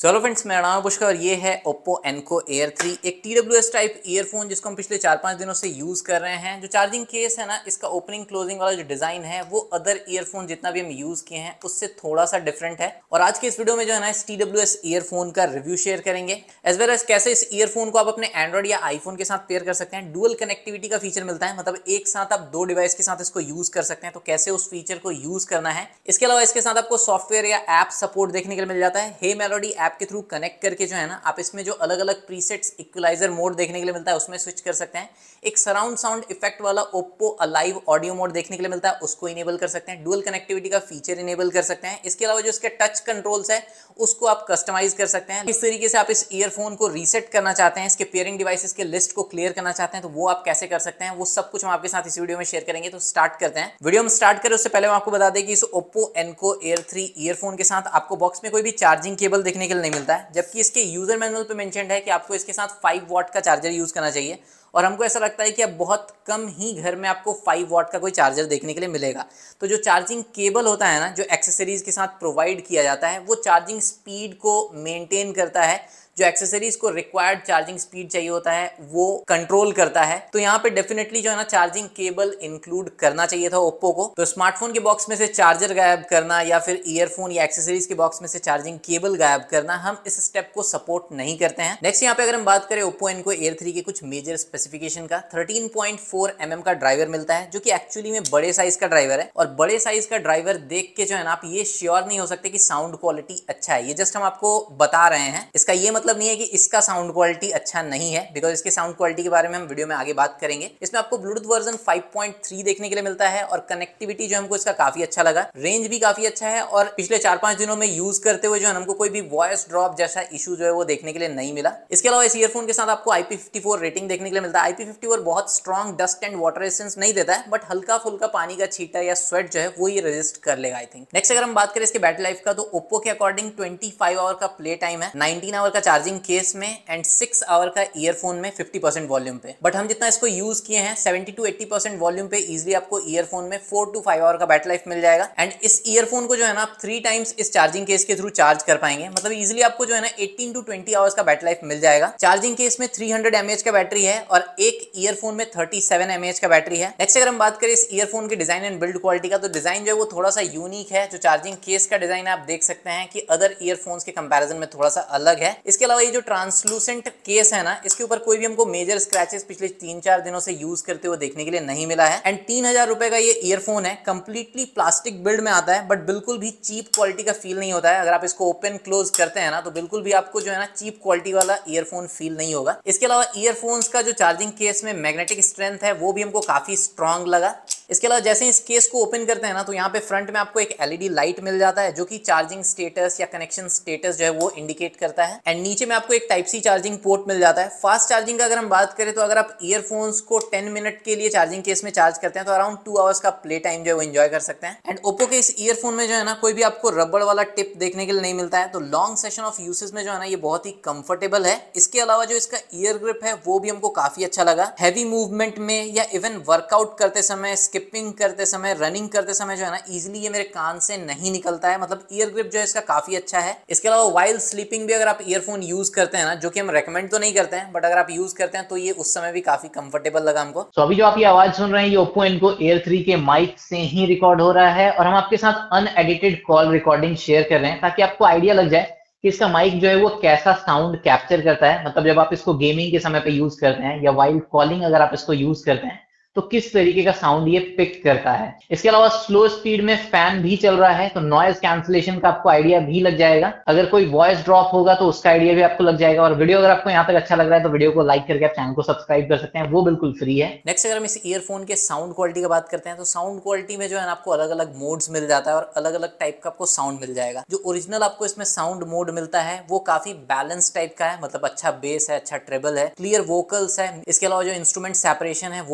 चलो फ्रेंड्स, मेरा नाम है पुष्कर और ये है Oppo Enco Air 3, एक TWS टाइप ईयरफोन जिसको हम पिछले 4-5 दिनों से यूज़ कर रहे हैं। जो चार्जिंग केस है ना, इसका ओपनिंग क्लोजिंग वाला जो डिज़ाइन है वो अदर ईयरफोन जितना भी हम यूज़ किए हैं उससे थोड़ा सा डिफरेंट है। और आज के इस वीडियो में जो है ना, इस TWS ईयरफोन का रिव्यू शेयर करेंगे, एज वेल एज कैसे इस ईयरफोन को आप अपने एंड्रॉइड या आईफोन के साथ पेयर कर सकते हैं। डुअल कनेक्टिविटी का फीचर मिलता है, मतलब एक साथ आप दो डिवाइस के साथ इसको यूज़ कर सकते हैं। तो कैसे उस फीचर को यूज़ करना है, इसके अलावा इसके साथ आपको सॉफ्टवेयर या ऐप सपोर्ट देखने के लिए मिल जाता है। हे मेलोडी ऐप के थ्रू कनेक्ट करके जो है ना, आप इसमें जो अलग अलग प्रीसेट्स इक्वलाइजर मोड देखने के लिए मिलता है उसमें स्विच कर सकते हैं। एक सराउंड साउंड इफेक्ट वाला ओप्पो अलाइव ऑडियो मोड देखने के लिए मिलता है, उसको इनेबल कर सकते हैं। डुअल कनेक्टिविटी का फीचर इनेबल कर सकते हैं। इसके अलावा जो इसके टच कंट्रोल्स है उसको आप कस्टमाइज कर सकते हैं। इस तरीके से आप इस ईयरफोन को रीसेट करना चाहते हैं, इसके पेयरिंग डिवाइसेस के लिस्ट को क्लियर करना चाहते हैं, तो वो आप कैसे कर सकते हैं, वो सब कुछ हम आपके साथ इस वीडियो में शेयर करेंगे। तो स्टार्ट करते हैं। वीडियो हम स्टार्ट करें उससे पहले हम आपको बता दें कि इस Oppo Enco Air 3 ईयरफोन के साथ आपको बॉक्स में कोई भी चार्जिंग केबल देखने के लिए नहीं मिलता है, जबकि इसके यूजर मैनुअल पे मेंशन्ड है कि आपको इसके साथ 5 वॉट का चार्जर यूज करना चाहिए। और हमको ऐसा लगता है कि अब बहुत कम ही घर में आपको 5 वॉट का कोई चार्जर देखने के लिए मिलेगा। तो जो चार्जिंग केबल होता है ना, जो एक्सेसरीज के साथ प्रोवाइड किया जाता है, वो चार्जिंग स्पीड को मेंटेन करता है। जो एक्सेसरीज को रिक्वायर्ड चार्जिंग स्पीड चाहिए होता है वो कंट्रोल करता है। तो यहाँ पे डेफिनेटली जो है ना, चार्जिंग केबल इंक्लूड करना चाहिए था ओप्पो को। तो स्मार्टफोन के बॉक्स में से चार्जर गायब करना या फिर ईयरफोन या एक्सेसरीज के बॉक्स में से चार्जिंग केबल गायब करना, हम इस स्टेप को सपोर्ट नहीं करते हैं। नेक्स्ट यहाँ पे अगर हम बात करें Oppo Enco Air 3 के कुछ मेजर स्पेसिफिकेशन का, 13.4 mm का ड्राइवर मिलता है, जो कि एक्चुअली में बड़े साइज का ड्राइवर है। और बड़े साइज का ड्राइवर देख के जो है ना, आप ये श्योर नहीं हो सकते कि साउंड क्वालिटी अच्छा है। ये जस्ट हम आपको बता रहे हैं, इसका ये मतलब नहीं है कि इसका साउंड क्वालिटी अच्छा नहीं है, बिकॉज इसके साउंड क्वालिटी के बारे में हम वीडियो में आगे बात करेंगे। इसमें आपको ब्लूटूथ वर्जन 5.3 देखने के लिए मिलता है और कनेक्टिविटी जो हमको इसका काफी अच्छा लगा, रेंज भी काफी अच्छा है। और पिछले 4-5 दिनों में यूज करते हुए जो है हमको कोई भी वॉइस ड्रॉप जैसा इशू जो है वो देखने के लिए नहीं मिला। इसके अलावा इस ईयरफोन के साथ आपको IP54 रेटिंग देखने के लिए मिलता है। IP54 बहुत strong dust and water resistance नहीं देता है, बट हल्का फुल्का पानी का छींटा या स्वेट जो है वो ये रेजिस्ट कर लेगा आई थिंक। नेक्स्ट अगर हम बात करें इसके बैटरी लाइफ का, तो ओप्पो के अकॉर्डिंग 25 आवर का प्ले टाइम है, 19 आवर का चार्जिंग केस में एंड 6 आवर का ईयरफोन में 50% वॉल्यूम पे। बट हम जितना इसको यूज किए हैं 70 to 80% वॉल्यूम पे इजीली आपको ईयरफोन में 4 to 5 आवर का बैटरी लाइफ मिल जाएगा। एंड इस ईयरफोन को जो है ना, आप 3 टाइम्स इस चार्जिंग केस के थ्रू चार्ज कर पाएंगे, मतलब इजीली आपको जो है ना 18 to 20 आवर्स का बैटरी लाइफ मिल जाएगा। चार्जिंग केस में 300 mAh का बैटरी है और एक ईयरफोन में 37 mAh का बैटरी है। नेक्स्ट अगर हम बात करें इस ईयरफोन के डिजाइन एंड बिल्ड क्वालिटी का, तो डिजाइन जो है वो थोड़ा सा यूनिक है। जो चार्जिंग केस का डिजाइन आप देख सकते हैं कि अदर ईयरफोन्स के कंपैरिजन में थोड़ा सा अलग है। इसके अलावा ये जो ट्रांसलूसेंट केस है ना, इसके ऊपर कोई भी हमको मेजर स्क्रैचेस पिछले 3-4 दिनों से यूज करते हुए देखने के लिए नहीं मिला है। एंड 3000 रुपए का ये ईयरफोन है, कंप्लीटली प्लास्टिक बिल्ड में आता है, बट बिल्कुल भी चीप क्वालिटी का फील नहीं होता है। अगर आप इसको ओपन क्लोज करते हैं ना, तो बिल्कुल भी आपको जो है ना चीप क्वालिटी वाला ईयरफोन फील नहीं होगा। इसके अलावा ईयरफोन्स का जो चार्जिंग केस में मैग्नेटिक स्ट्रेंथ है वो भी हमको काफी स्ट्रांग लगा। इसके अलावा जैसे इस केस को ओपन करते हैं ना, तो यहाँ पे फ्रंट में आपको एक LED लाइट मिल जाता है, जो कि चार्जिंग स्टेटस या कनेक्शन स्टेटस जो है वो इंडिकेट करता है। एंड नीचे में आपको एक टाइप सी चार्जिंग पोर्ट मिल जाता है। फास्ट चार्जिंग का अगर हम बात करें, तो अगर आप ईयरफोन्स को 10 मिनट के लिए चार्जिंग केस में चार्ज करते हैं, तो अराउंड 2 आवर्स का प्ले टाइम जो है वो एंजॉय कर सकते हैं। एंड ओप्पो के इस ईयरफोन में जो है ना, कोई भी आपको रबड़ वाला टिप देखने के लिए नहीं मिलता है, तो लॉन्ग सेशन ऑफ यूसेज में जो है ना, ये बहुत ही कंफर्टेबल है। इसके अलावा जो इसका ईयर ग्रिप है वो भी हमको काफी अच्छा लगा। हैवी मूवमेंट में या इवन वर्कआउट करते समय, स्किपिंग करते समय, रनिंग करते समय जो है ना, इजीली ये मेरे कान से नहीं निकलता है, मतलब ईयर ग्रिप जो है इसका काफी अच्छा है। इसके अलावा वाइल स्लीपिंग भी अगर आप ईयरफोन यूज करते हैं ना, जो कि हम रेकमेंड तो नहीं करते हैं, बट अगर आप यूज करते हैं तो ये उस समय भी काफी कंफर्टेबल लगा हमको। तो अभी जो आप ये आवाज सुन रहे हैं, ये Oppo Enco Air 3 के माइक से ही रिकॉर्ड हो रहा है और हम आपके साथ अनएडिटेड कॉल रिकॉर्डिंग शेयर कर रहे हैं, ताकि आपको आइडिया लग जाए कि इसका माइक जो है वो कैसा साउंड कैप्चर करता है। मतलब जब आप इसको गेमिंग के समय पे यूज करते हैं या वाइल कॉलिंग अगर आप इसको यूज करते हैं, तो किस तरीके का साउंड ये पिक करता है। इसके अलावा स्लो स्पीड में फैन भी चल रहा है, तो नॉइज कैंसिलेशन का आपको आइडिया भी लग जाएगा। अगर कोई वॉइस ड्रॉप होगा तो उसका आइडिया भी आपको लग जाएगा। और वीडियो अगर आपको यहाँ तक अच्छा लग रहा है, तो वीडियो को लाइक करके आप चैनल को सब्सक्राइब कर सकते हैं, वो बिल्कुल फ्री है। नेक्स्ट अगर हम इस ईयरफोन के साउंड क्वालिटी की बात करते हैं, तो साउंड क्वालिटी में जो है ना, आपको अलग अलग मोड्स मिल जाता है और अलग अलग टाइप का आपको साउंड मिल जाएगा। जो ओरिजिनल आपको इसमें साउंड मोड मिलता है वो काफी बैलेंस टाइप का है, मतलब अच्छा बेस है, अच्छा ट्रेबल है, क्लियर वोकल्स है। इसके अलावा जो इंस्ट्रूमेंट सेपरेशन है वो भी काफी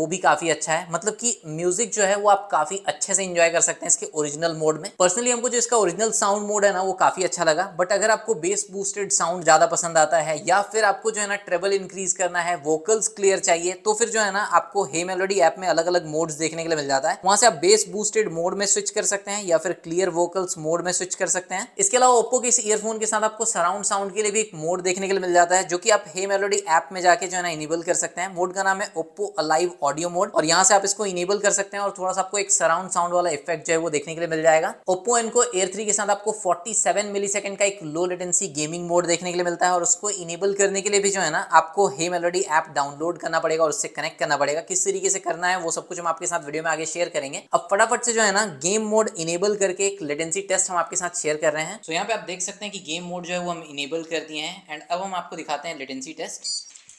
काफी अच्छा है, मतलब कि म्यूजिक जो है वो आप काफी अच्छे से एंजॉय कर सकते हैं इसके ओरिजिनल मोड में। पर्सनली हमको जो इसका ओरिजिनल साउंड मोड है ना वो काफी अच्छा लगा, बट अगर आपको बेस बूस्टेड साउंड ज्यादा पसंद आता है या फिर आपको जो है ना ट्रेबल इंक्रीज करना है, वोकल्स क्लियर चाहिए, तो फिर जो है ना आपको हे मेलोडी ऐप में अलग अलग मोड्स देखने के लिए मिल जाता है। वहां से आप बेस बूस्टेड मोड में स्विच कर सकते हैं या फिर क्लियर वोकल्स मोड में स्विच कर सकते हैं। इसके अलावा ओप्पो के इस ईयरफोन के साथ आपको सराउंड साउंड के लिए भी एक मोड देखने के लिए मिल जाता है, जो कि आप हे मेलोडी ऐप में जाके जो है ना इनेबल कर सकते हैं। मोड का नाम है ओप्पो अलाइव ऑडियो मोड, और यहाँ से आप इसको इनेबल कर सकते हैं और थोड़ा सा आपको एक सराउंड साउंड वाला इफेक्ट जो है वो देखने के लिए मिल जाएगा। ओप्पो एनको एयर 3 के साथ आपको 47 मिलीसेकंड का एक लो लेटेंसी गेमिंग मोड देखने के लिए मिलता है, और उसको इनेबल करने के लिए भी जो है ना आपको हे मेलोडी ऐप डाउनलोड करना पड़ेगा और उससे कनेक्ट करना पड़ेगा। किस तरीके से करना है वो सब कुछ हम आपके साथ वीडियो में आगे शेयर करेंगे। अब फटाफट से जो है ना गेम मोड इनेबल करके एक लेटेंसी टेस्ट हम आपके साथ शेयर कर रहे हैं। तो यहाँ पे आप देख सकते हैं कि गेम मोड जो है वो हम इनेबल कर दिए हैं, एंड अब हम आपको दिखाते हैं latency test.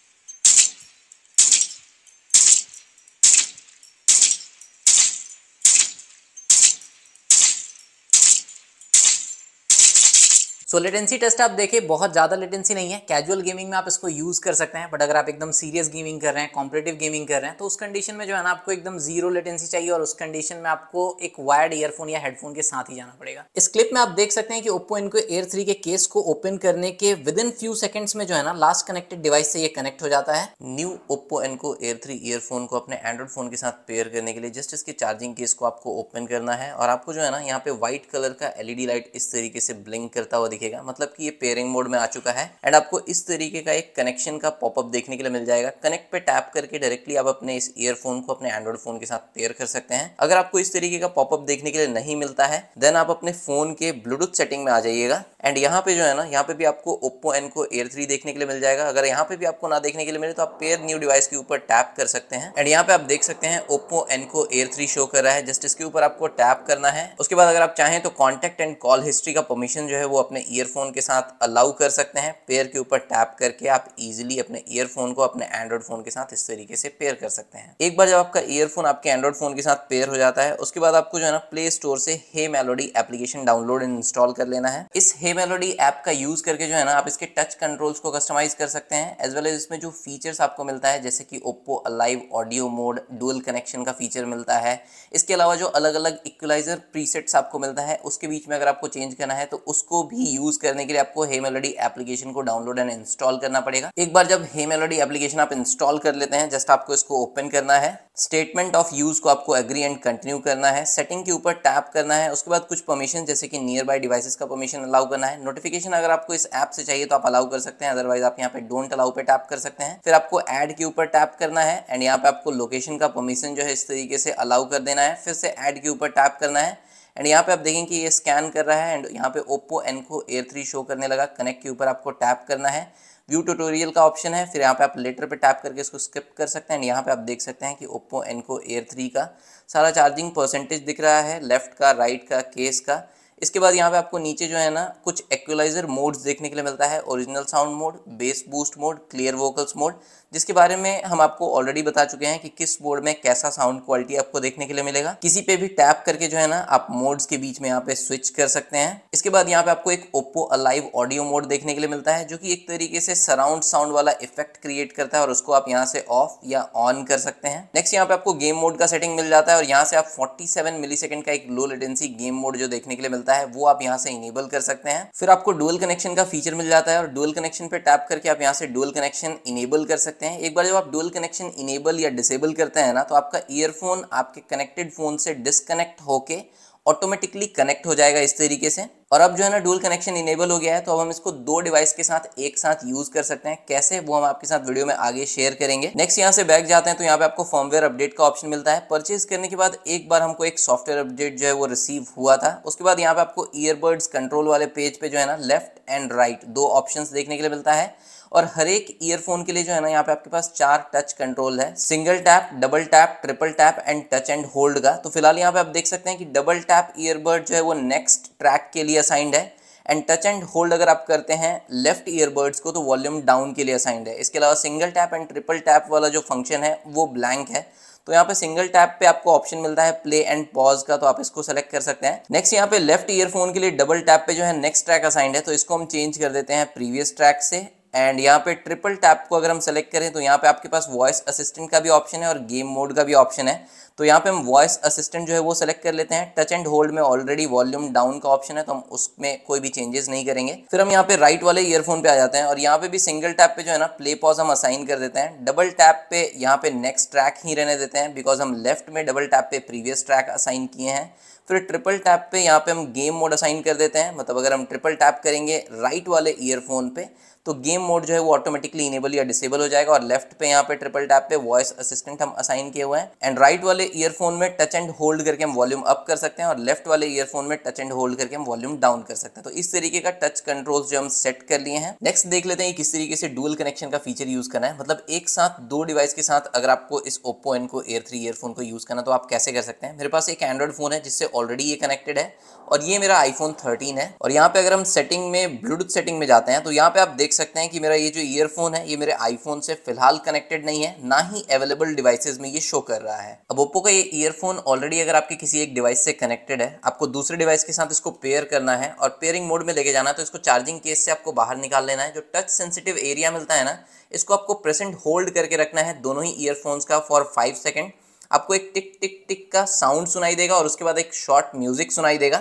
So latency test आप देखें, बहुत ज़्यादा लेटेंसी नहीं है। कैजुअल गेमिंग में आप इसको यूज़ कर सकते हैं, बट अगर आप एकदम सीरियस गेमिंग कर रहे हैं, कॉम्पिटिटिव गेमिंग कर रहे हैं, तो उस कंडीशन में जो है ना आपको एकदम जीरो लेटेंसी चाहिए, और उस कंडीशन में आपको एक वायर्ड ईयरफोन या हेडफोन के साथ ही जाना पड़ेगा। इस क्लिप में आप देख सकते हैं कि ओप्पो एनको एयर 3 के केस को ओपन करने के विद इन फ्यू सेकंड्स में जो है ना लास्ट कनेक्टेड डिवाइस से ये कनेक्ट हो जाता है। New Oppo Enco air 3 earphone को अपने एंड्रॉइड फोन के साथ पेयर करने के लिए जस्ट इसके चार्जिंग केस को आपको ओपन करना है, और आपको जो है ना यहाँ पे व्हाइट कलर का एलईडी लाइट इस तरीके से ब्लिंक करता हुआ दिखेगा, मतलब कि ये पेयरिंग मोड में आ चुका है। एंड आपको इस तरीके का एक कनेक्शन का पॉपअप देखने के लिए मिल जाएगा। कनेक्ट पे टैप करके डायरेक्टली आप अपने इस ईयरफोन को अपने एंड्रॉइड फोन के साथ पेयर कर सकते हैं। अगर आपको इस तरीके का पॉपअप देखने के लिए नहीं मिलता है, देन आप अपने फोन के ब्लूटूथ सेटिंग में आ जाइएगा, एंड यहाँ पे जो है ना यहाँ पे भी आपको ओप्पो एनको एयर 3 देखने के लिए मिल जाएगा। अगर यहाँ पे भी आपको ना देखने के लिए मिले तो आप पेयर न्यू डिवाइस के ऊपर टैप कर सकते हैं, एंड यहाँ पे आप देख सकते हैं ओप्पो एनको एयर 3 शो कर रहा है। जस्ट इसके ऊपर आपको टैप करना है। उसके बाद अगर आप चाहें तो कॉन्टैक्ट एंड कॉल हिस्ट्री का परमिशन जो है वो अपने ईयरफोन के साथ अलाउ कर सकते हैं। पेयर के ऊपर टैप करके आप इजीली अपने ईयरफोन को अपने एंड्रॉइड फोन के साथ इस तरीके से पेयर कर सकते हैं। एक बार जब आपका ईयरफोन आपके एंड्रॉइड फोन के साथ पेयर हो जाता है, उसके बाद आपको जो है ना प्ले स्टोर से hey melody application download and install कर लेना है। इस हे मेलोडी ऐप का यूज करके जो है ना आप इसके टच कंट्रोल्स को कस्टमाइज कर सकते हैं, एज वेल एज इसमें जो फीचर्स आपको मिलता है, जैसे कि Oppo alive audio mode, dual connection का फीचर मिलता है। इसके अलावा जो अलग अलग इक्वलाइजर प्रीसेट्स आपको मिलता है, उसके बीच में अगर आपको चेंज करना है तो उसको भी यूज करने के लिए आपको हे मेलोडी एप्लीकेशन को डाउनलोड एंड इंस्टॉल करना पड़ेगा। एक बार जब हे मेलोडी एप्लीकेशन आप इंस्टॉल कर लेते हैं, जस्ट आपको इसको ओपन करना है। स्टेटमेंट ऑफ यूज को आपको एग्री एंड कंटिन्यू करना है। सेटिंग के ऊपर टैप करना है। उसके बाद कुछ परमिशन जैसे कि नियर बाय डिवाइसेस का परमिशन अलाउ करना है। नोटिफिकेशन अगर आपको इस ऐप से चाहिए तो आप अलाउ कर सकते हैं, अदरवाइज आप यहाँ पे डोंट अलाउ पे टैप कर सकते हैं। फिर आपको ऐड के ऊपर टैप करना है, एंड यहाँ पे आपको लोकेशन का परमिशन जो है इस तरीके से अलाउ कर देना है। फिर से ऐड के ऊपर टैप करना है, एंड यहाँ पे आप देखेंगे कि ये स्कैन कर रहा है, एंड यहाँ पे ओप्पो एनको एयर 3 शो करने लगा। कनेक्ट के ऊपर आपको टैप करना है। व्यू ट्यूटोरियल का ऑप्शन है, फिर यहाँ पे आप लेटर पे टैप करके इसको स्किप कर सकते हैं। यहाँ पे आप देख सकते हैं कि ओप्पो एनको एयर 3 का सारा चार्जिंग परसेंटेज दिख रहा है, लेफ्ट का, राइट का, केस का। इसके बाद यहाँ पे आपको नीचे जो है ना कुछ इक्वलाइजर मोड्स देखने के लिए मिलता है। Original sound mode, bass boost mode, clear vocals mode, जिसके बारे में हम आपको ऑलरेडी बता चुके हैं कि किस मोड में कैसा साउंड क्वालिटी आपको देखने के लिए मिलेगा। किसी पे भी टैप करके जो है ना आप मोड्स के बीच में यहाँ पे स्विच कर सकते हैं। इसके बाद यहाँ पे आपको एक ओप्पो अलाइव ऑडियो मोड देखने के लिए मिलता है, जो कि एक तरीके से सराउंड साउंड वाला इफेक्ट क्रिएट करता है, और उसको आप यहाँ से ऑफ या ऑन कर सकते हैं। नेक्स्ट यहाँ पे आपको गेम मोड का सेटिंग मिल जाता है, और यहाँ से आप 47 मिलीसेकंड का एक लो लेटेंसी गेम मोड जो देखने के लिए मिलता है वो आप यहाँ से इनेबल कर सकते हैं। फिर आपको डुअल कनेक्शन का फीचर मिल जाता है, और डुअल कनेक्शन पे टैप करके आप यहाँ से डुअल कनेक्शन इनेबल कर सकते हैं। एक बार जब आप डुअल कनेक्शन इनेबल या डिसेबल करते हैं ना, तो आपका ईयरफोन आपके कनेक्टेड फोन से डिस्कनेक्ट होके ऑटोमेटिकली कनेक्ट हो जाएगा इस तरीके से। और अब जो है ना डुअल कनेक्शन इनेबल हो गया है, तो अब हम इसको दो डिवाइस के साथ एक साथ यूज कर सकते हैं। कैसे, वो हम आपके साथ वीडियो में आगे शेयर करेंगे। नेक्स्ट यहाँ से बैक जाते हैं, तो यहाँ पे आपको फर्मवेयर अपडेट का ऑप्शन मिलता है। परचेज करने के बाद एक बार हमको एक सॉफ्टवेयर अपडेट जो है वो रिसीव हुआ था। उसके बाद यहाँ पे आपको ईयरबड्स कंट्रोल वाले पेज पे जो है ना लेफ्ट एंड राइट दो ऑप्शंस देखने के लिए मिलता है, और हर एक ईयरफोन के लिए जो है ना यहाँ पे आपके पास 4 टच कंट्रोल है, single tap, double tap, triple tap and touch and hold का। तो फिलहाल यहाँ पे आप देख सकते हैं कि डबल टैप ईयरबड जो है वो नेक्स्ट ट्रैक के लिए असाइंड है, एंड टच एंड होल्ड अगर आप करते हैं लेफ्ट ईयरबड्स को तो वॉल्यूम डाउन के लिए असाइंड है। इसके अलावा single tap and triple tap वाला जो फंक्शन है वो ब्लैंक है। तो यहाँ पे सिंगल टैप पे आपको ऑप्शन मिलता है प्ले एंड पॉज का, तो आप इसको सेलेक्ट कर सकते हैं। नेक्स्ट यहाँ पे लेफ्ट ईयरफोन के लिए डबल टैप पे जो है नेक्स्ट ट्रैक असाइंड है, तो इसको हम चेंज कर देते हैं प्रीवियस ट्रैक से, एंड यहाँ पे ट्रिपल टैप को अगर हम सेलेक्ट करें तो यहाँ पे आपके पास वॉइस असिस्टेंट का भी ऑप्शन है और गेम मोड का भी ऑप्शन है। तो यहाँ पे हम वॉइस असिस्टेंट जो है वो सेलेक्ट कर लेते हैं। टच एंड होल्ड में ऑलरेडी वॉल्यूम डाउन का ऑप्शन है तो हम उसमें कोई भी चेंजेस नहीं करेंगे। फिर हम यहाँ पे राइट वाले ईयरफोन पे आ जाते हैं और यहाँ पे भी सिंगल टैप पे जो है ना प्ले पॉज हम असाइन कर देते हैं। डबल टैप पे यहाँ पे नेक्स्ट ट्रैक ही रहने देते हैं बिकॉज हम लेफ्ट में डबल टैप पे प्रीवियस ट्रैक असाइन किए हैं। फिर ट्रिपल टैप पे यहाँ पे हम गेम मोड असाइन कर देते हैं। मतलब अगर हम ट्रिपल टैप करेंगे राइट वाले ईयरफोन पे तो गेम मोड जो है वो ऑटोमेटिकली इनेबल या डिसेबल हो जाएगा। और लेफ्ट पे यहाँ पे ट्रिपल टैप पे वॉइस असिस्टेंट हम असाइन किए हुए हैं। एंड राइट वाले ईयरफोन में टच एंड होल्ड करके हम वॉल्यूम अप कर सकते हैं और लेफ्ट वाले ईयरफोन में टच एंड होल्ड करके हम वॉल्यूम डाउन कर सकते हैं। तो इस तरीके का टच कंट्रोल्स जो हम सेट कर लिए हैं। नेक्स्ट देख लेते हैं किस तरीके से डुअल कनेक्शन का फीचर यूज करना है। मतलब एक साथ दो डिवाइस के साथ अगर आपको इस Oppo Enco Air 3 ईयरफोन को यूज करना तो आप कैसे कर सकते हैं। मेरे पास एक एंड्रॉइड फोन है जिससे ऑलरेडी ये कनेक्टेड है और ये मेरा iPhone 13 है। और यहाँ पे अगर हम सेटिंग में ब्लूटूथ सेटिंग में जाते हैं तो यहाँ पे आप देख सकते हैं कि मेरा ये जो ईयरफोन है ये मेरे आईफोन से फिलहाल कनेक्टेड नहीं है, ना ही अवेलेबल डिवाइसेस में ये शो कर रहा है। अब ओप्पो का ये ईयरफोन ऑलरेडी अगर आपके किसी एक डिवाइस से कनेक्टेड है, आपको दूसरे डिवाइस के साथ इसको पेयर करना है और पेयरिंग मोड में लेके जाना है तो इसको चार्जिंग केस से आपको बाहर निकाल लेना है। जो टच सेंसिटिव एरिया मिलता है ना, इसको आपको प्रेस एंड होल्ड करके रखना है दोनों ही ईयरफोन्स का फॉर 5 सेकेंड। आपको एक टिक टिक टिक का साउंड सुनाई देगा और उसके बाद एक शॉर्ट म्यूजिक सुनाई देगा।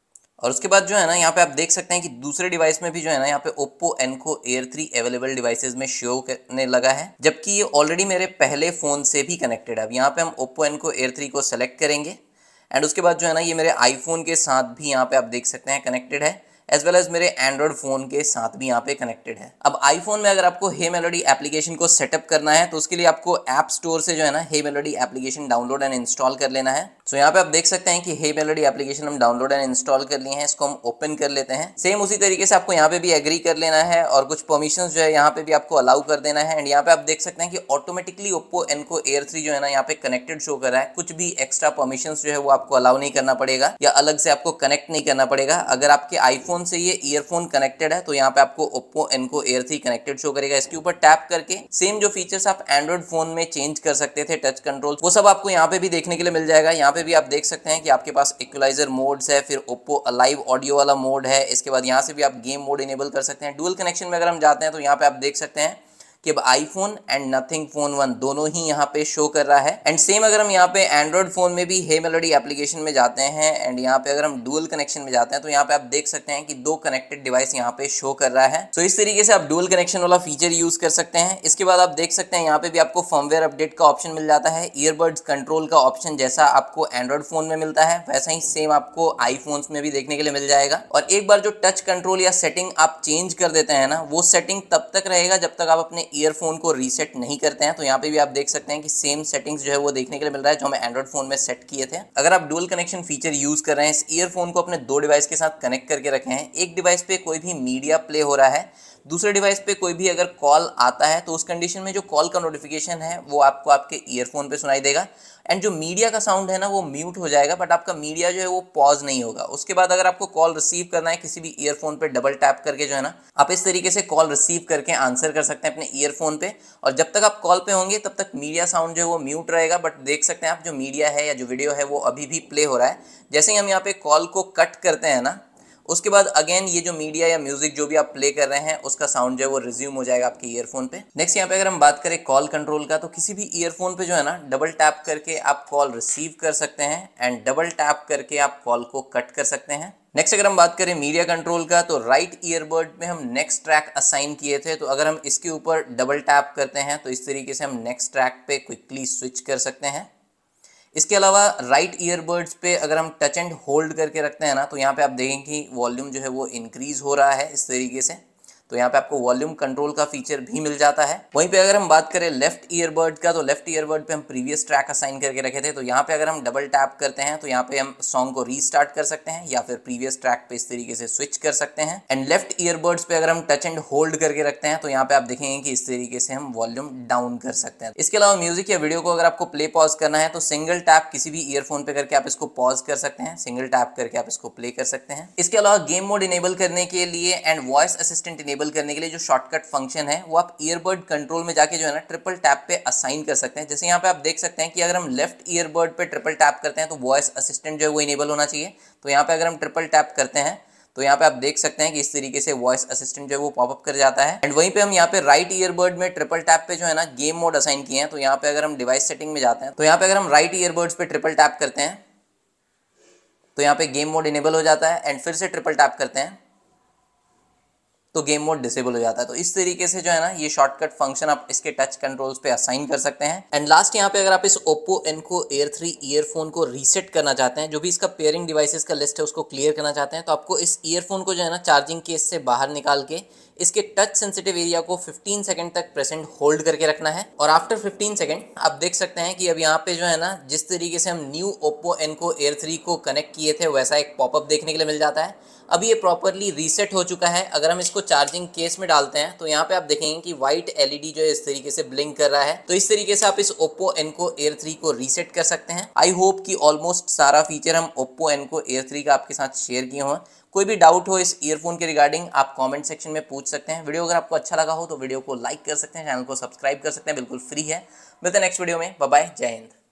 और उसके बाद जो है ना यहाँ पे आप देख सकते हैं कि दूसरे डिवाइस में भी जो है ना यहाँ पे Oppo Enco Air 3 available devices में शो करने लगा है, जबकि ये ऑलरेडी मेरे पहले फ़ोन से भी कनेक्टेड है। अब यहाँ पे हम Oppo Enco Air 3 को सेलेक्ट करेंगे एंड उसके बाद जो है ना ये मेरे आईफोन के साथ भी यहाँ पे आप देख सकते हैं कनेक्टेड है, एज वेल एज मेरे एंड्रॉइड फ़ोन के साथ भी यहाँ पे कनेक्टेड है। अब आईफोन में अगर आपको हे मेलोडी एप्लीकेशन को सेटअप करना है तो उसके लिए आपको ऐप स्टोर से जो है ना hey melody application download and install कर लेना है। तो यहाँ पे आप देख सकते हैं कि हे मेलोडी एप्लीकेशन हम डाउनलोड एंड इंस्टॉल कर लिए हैं। इसको हम ओपन कर लेते हैं। सेम उसी तरीके से आपको यहाँ पे भी एग्री कर लेना है और कुछ परमिशंस जो है यहाँ पे भी आपको अलाउ कर देना है। एंड यहाँ पे आप देख सकते हैं कि ऑटोमेटिकली Oppo Enco Air 3 जो है ना यहाँ पे कनेक्टेड शो कर रहा है। कुछ भी एक्स्ट्रा परमिशंस जो है वो आपको अलाउ नहीं करना पड़ेगा या अलग से आपको कनेक्ट नहीं करना पड़ेगा। अगर आपके आईफोन से ये ईयरफोन कनेक्टेड है तो यहाँ पे आपको Oppo Enco Air 3 connected show करेगा। इसके ऊपर टैप करके सेम जो फीचर्स आप एंड्रॉइड फोन में चेंज कर सकते थे, टच कंट्रोल, वो सब आपको यहाँ पे भी देखने के लिए मिल जाएगा। यहाँ पे भी आप देख सकते हैं कि आपके पास इक्वलाइजर मोड्स है, फिर Oppo Alive ऑडियो वाला मोड है। इसके बाद यहाँ से भी आप गेम मोड इनेबल कर सकते हैं। डुअल कनेक्शन में अगर हम जाते हैं तो यहाँ पे आप देख सकते हैं कि अब आईफोन एंड नथिंग फोन 1 दोनों ही यहाँ पे शो कर रहा है। एंड सेम अगर हम यहाँ पे एंड्रॉइड फोन में भी हे मेलोडी एप्लीकेशन में जाते हैं एंड यहाँ पे अगर हम डुअल कनेक्शन में जाते हैं तो यहाँ पे आप देख सकते हैं कि दो कनेक्टेड डिवाइस यहाँ पे शो कर रहा है। तो इस तरीके से आप डुअल कनेक्शन वाला फीचर यूज कर सकते हैं। इसके बाद आप देख सकते हैं यहाँ पे भी आपको फर्मवेयर अपडेट का ऑप्शन मिल जाता है। ईयरबड्स कंट्रोल का ऑप्शन जैसा आपको एंड्रॉइड फोन में मिलता है वैसा ही सेम आपको आईफोन्स में भी देखने के लिए मिल जाएगा। और एक बार जो टच कंट्रोल या सेटिंग आप चेंज कर देते हैं ना, वो सेटिंग तब तक रहेगा जब तक आप अपने ईयरफोन को रीसेट नहीं करते हैं। तो यहाँ पे भी आप देख सकते हैं कि सेम सेटिंग्स जो है वो देखने के लिए मिल रहा है जो हमें एंड्रॉइड फोन में सेट किए थे। अगर आप डुअल कनेक्शन फीचर यूज कर रहे हैं, इस ईयरफोन को अपने दो डिवाइस के साथ कनेक्ट करके रखे हैं, एक डिवाइस पे कोई भी मीडिया प्ले हो रहा है, दूसरे डिवाइस पे कोई भी अगर कॉल आता है तो उस कंडीशन में जो कॉल का नोटिफिकेशन है वो आपको आपके ईयरफोन पे सुनाई देगा एंड जो मीडिया का साउंड है ना वो म्यूट हो जाएगा, बट आपका मीडिया जो है वो पॉज नहीं होगा। उसके बाद अगर आपको कॉल रिसीव करना है किसी भी ईयरफोन पे डबल टैप करके जो है ना, आप इस तरीके से कॉल रिसीव करके आंसर कर सकते हैं अपने ईयरफोन पे। और जब तक आप कॉल पे होंगे तब तक मीडिया साउंड जो है वो म्यूट रहेगा, बट देख सकते हैं आप जो मीडिया है या जो वीडियो है वो अभी भी प्ले हो रहा है। जैसे ही हम यहाँ पे कॉल को कट करते हैं ना, उसके बाद अगेन ये जो मीडिया या म्यूजिक जो भी आप प्ले कर रहे हैं उसका साउंड जो है वो रिज्यूम हो जाएगा आपके ईयरफोन पे। नेक्स्ट यहाँ पे अगर हम बात करें कॉल कंट्रोल का, तो किसी भी ईयरफोन पे जो है ना डबल टैप करके आप कॉल रिसीव कर सकते हैं एंड डबल टैप करके आप कॉल को कट कर सकते हैं। नेक्स्ट अगर हम बात करें मीडिया कंट्रोल का, तो राइट ईयरबड में हम नेक्स्ट ट्रैक असाइन किए थे, तो अगर हम इसके ऊपर डबल टैप करते हैं तो इस तरीके से हम नेक्स्ट ट्रैक पे क्विकली स्विच कर सकते हैं। इसके अलावा राइट ईयरबड्स पे अगर हम टच एंड होल्ड करके रखते हैं ना, तो यहाँ पे आप देखें कि वॉल्यूम जो है वो इंक्रीज हो रहा है इस तरीके से। तो यहाँ पे आपको वॉल्यूम कंट्रोल का फीचर भी मिल जाता है। वहीं पे अगर हम बात करें लेफ्ट ईयरबड का, तो लेफ्ट ईयरबड पे हम प्रीवियस ट्रैक असाइन करके रखे थे, तो यहाँ पे अगर हम डबल टैप करते हैं तो यहाँ पे हम सॉन्ग को रीस्टार्ट कर सकते हैं या फिर प्रीवियस ट्रैक पे इस तरीके से स्विच कर सकते हैं। एंड लेफ्ट ईयरबड्स पे अगर हम टच एंड होल्ड करके रखते हैं तो यहाँ पे आप देखेंगे कि इस तरीके से हम वॉल्यूम डाउन कर सकते हैं। इसके अलावा म्यूजिक या वीडियो को अगर आपको प्ले पॉज करना है तो सिंगल टैप किसी भी ईयरफोन पे करके आप इसको पॉज कर सकते हैं, सिंगल टैप करके आप इसको प्ले कर सकते हैं। इसके अलावा गेम मोड इनेबल करने के लिए एंड वॉइस असिस्टेंट इनेबल करने के लिए जो शॉर्टकट फंक्शन है वो आप ईयरबड कंट्रोल में जाके जो है ना ट्रिपल टैप पे असाइन कर सकते हैं। जैसे यहाँ पे आप देख सकते हैं कि अगर हम लेफ्ट ईयरबड पे ट्रिपल टैप करते हैं तो वॉइस असिस्टेंट जो है वो इनेबल होना चाहिए। तो यहाँ पे अगर हम ट्रिपल टैप करते हैं तो यहाँ पे आप देख सकते हैं कि इस तरीके से वॉइस असिस्टेंट जो है वो पॉपअप कर जाता है। एंड वहीं पे हम यहाँ पे राइट ईयरबड में ट्रिपल टैप पे जो है ना गेम मोड असाइन किए हैं। तो यहाँ पे अगर हम डिवाइस सेटिंग में जाते हैं तो यहाँ पे अगर हम राइट ईयरबड्स पे ट्रिपल टैप करते हैं तो यहाँ पे गेम मोड इनेबल हो जाता है एंड फिर से ट्रिपल टैप करते हैं तो गेम मोड डिसेबल हो जाता है। तो इस तरीके से जो है ना ये शॉर्टकट फंक्शन आप इसके टच कंट्रोल्स पे असाइन कर सकते हैं। एंड लास्ट यहाँ पे अगर आप इस Oppo Enco Air 3 ईयरफोन को रीसेट करना चाहते हैं, जो भी इसका पेयरिंग डिवाइसेस का लिस्ट है उसको क्लियर करना चाहते हैं, तो आपको इस ईयरफोन को जो है ना चार्जिंग केस से बाहर निकाल के इसके टच सेंसिटिव एरिया को 15 सेकंड तक प्रेसेंट होल्ड करके रखना है। और आफ्टर 15 सेकंड आप देख सकते हैं कि अब यहाँ पे जो है ना जिस तरीके से हम न्यू Oppo Enco Air 3 को कनेक्ट किए थे वैसा एक पॉपअप देखने के लिए मिल जाता है। अब ये प्रॉपरली रीसेट हो चुका है। अगर हम इसको चार्जिंग केस में डालते हैं तो यहाँ पे आप देखेंगे कि व्हाइट एलईडी जो है इस तरीके से ब्लिंक कर रहा है। तो इस तरीके से आप इस Oppo Enco Air 3 को रीसेट कर सकते हैं। आई होप कि ऑलमोस्ट सारा फीचर हम Oppo Enco Air 3 का आपके साथ शेयर किए हों। कोई भी डाउट हो इस ईयरफोन के रिगार्डिंग आप कमेंट सेक्शन में पूछ सकते हैं। वीडियो अगर आपको अच्छा लगा हो तो वीडियो को लाइक कर सकते हैं, चैनल को सब्सक्राइब कर सकते हैं, बिल्कुल फ्री है। मिलते हैं नेक्स्ट वीडियो में। बाय बाय, जय हिंद।